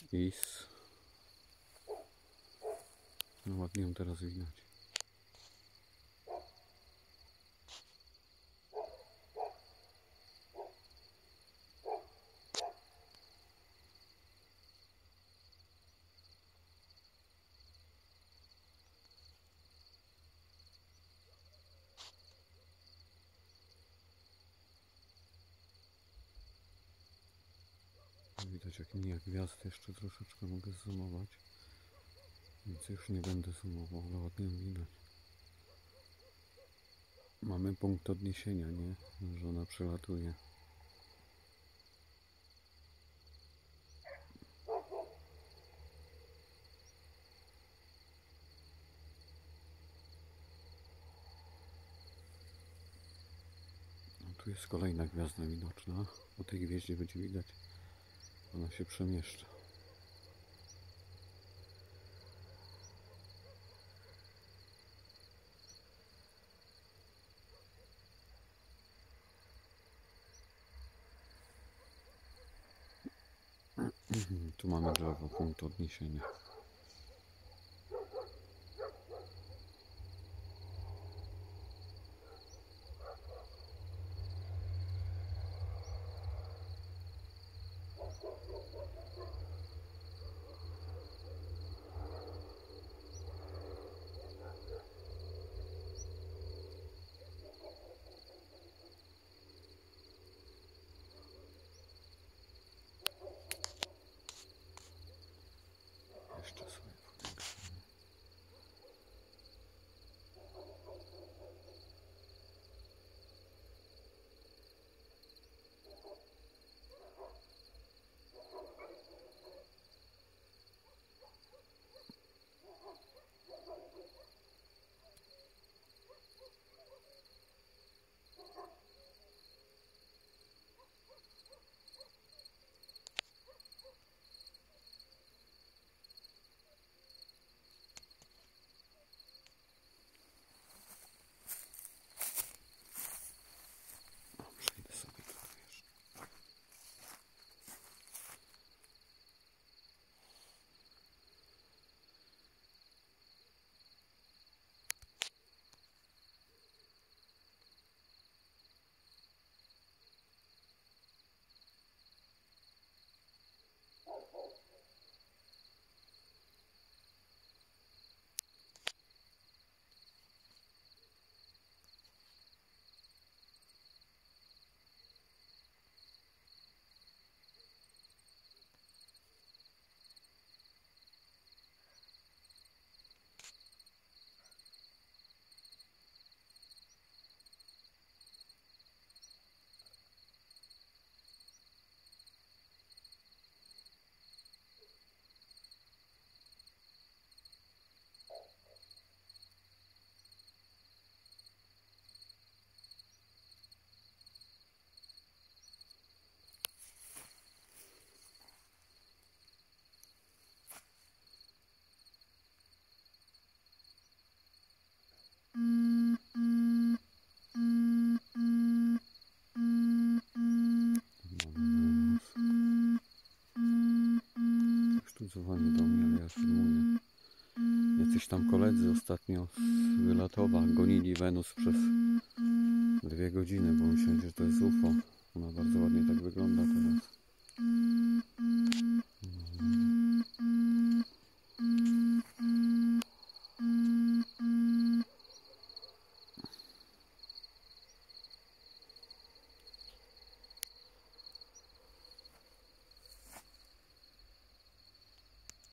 Is. No ładnie ją teraz widać. Widać jak mija gwiazd, jeszcze troszeczkę mogę zoomować, więc już nie będę zoomował, ale ładnie widać. Mamy punkt odniesienia, nie? Że ona przelatuje. No, tu jest kolejna gwiazda widoczna. Po tej gwieździe będzie widać, ona się przemieszcza. Tu mamy drzewo, punkt odniesienia. Jeszcze sobie powiększymy. Przejdę sobie tutaj jeszcze. Dzwoni do mnie, ale ja filmuję. Jacyś tam koledzy ostatnio z Wylatowa gonili Wenus przez 2 godziny, bo myśleli, że to jest UFO. Ona bardzo ładnie tak wygląda teraz.